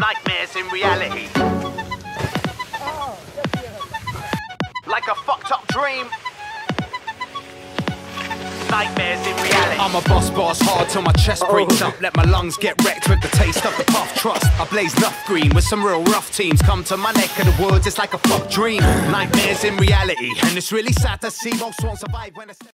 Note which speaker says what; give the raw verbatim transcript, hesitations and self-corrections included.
Speaker 1: Nightmares in reality. Like a fucked up dream. Nightmares in reality.
Speaker 2: I'm a boss, boss hard till my chest breaks up. Let my lungs get wrecked with the taste of the puff trust. I blaze enough green with some real rough teams. Come to my neck of the woods, it's like a fuck dream. Nightmares in reality. And it's really sad to see most won't survive when it's